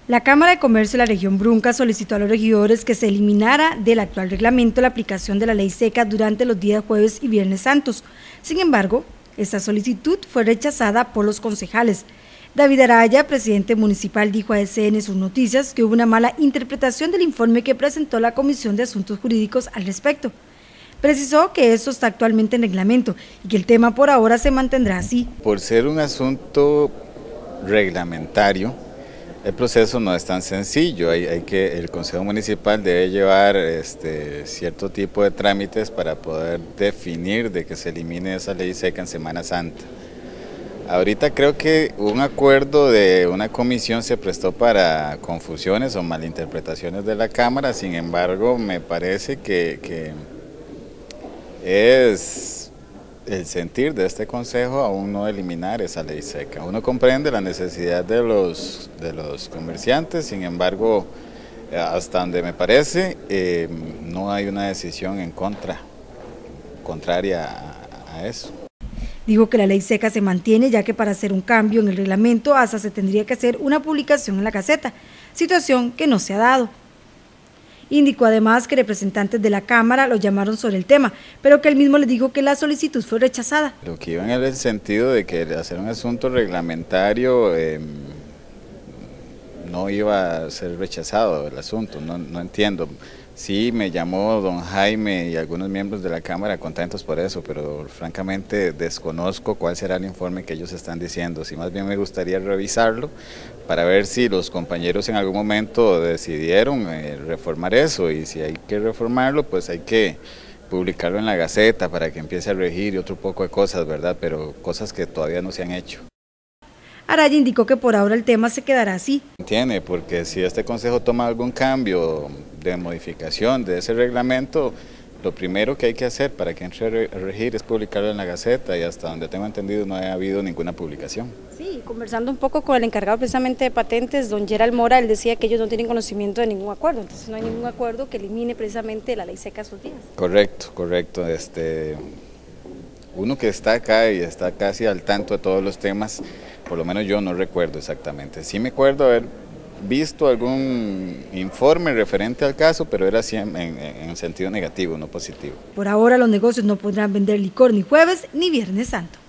La Cámara de Comercio de la región Brunca solicitó a los regidores que se eliminara del actual reglamento la aplicación de la ley seca durante los días jueves y viernes santos. Sin embargo, esta solicitud fue rechazada por los concejales. David Araya, presidente municipal, dijo a SN Sus Noticias que hubo una mala interpretación del informe que presentó la Comisión de Asuntos Jurídicos al respecto. Precisó que esto está actualmente en reglamento y que el tema por ahora se mantendrá así. Por ser un asunto reglamentario, el proceso no es tan sencillo, el Consejo Municipal debe llevar cierto tipo de trámites para poder definir de que se elimine esa ley seca en Semana Santa. Ahorita creo que un acuerdo de una comisión se prestó para confusiones o malinterpretaciones de la Cámara, sin embargo me parece que es el sentir de este consejo aún no eliminar esa ley seca. Uno comprende la necesidad de los comerciantes, sin embargo, hasta donde me parece, no hay una decisión contraria a eso. Dijo que la ley seca se mantiene, ya que para hacer un cambio en el reglamento hasta se tendría que hacer una publicación en la Gaceta, situación que no se ha dado. Indicó además que representantes de la Cámara lo llamaron sobre el tema, pero que él mismo les dijo que la solicitud fue rechazada. Lo que iba en el sentido de que hacer un asunto reglamentario no iba a ser rechazado el asunto, no entiendo. Sí, me llamó don Jaime y algunos miembros de la Cámara contentos por eso, pero francamente desconozco cuál será el informe que ellos están diciendo. Sí, más bien me gustaría revisarlo para ver si los compañeros en algún momento decidieron reformar eso, y si hay que reformarlo, pues hay que publicarlo en la Gaceta para que empiece a regir y otro poco de cosas, ¿verdad? Pero cosas que todavía no se han hecho. Araya indicó que por ahora el tema se quedará así. Entiende, porque si este consejo toma algún cambio de modificación de ese reglamento, lo primero que hay que hacer para que entre a regir es publicarlo en la Gaceta, y hasta donde tengo entendido no ha habido ninguna publicación. Sí, conversando un poco con el encargado precisamente de patentes, don Gerald Mora, él decía que ellos no tienen conocimiento de ningún acuerdo, entonces no hay ningún acuerdo que elimine precisamente la ley seca esos días. Correcto. Uno que está acá y está casi al tanto de todos los temas, por lo menos yo no recuerdo exactamente. Sí me acuerdo haber visto algún informe referente al caso, pero era así en sentido negativo, no positivo. Por ahora los negocios no podrán vender licor ni jueves ni viernes santo.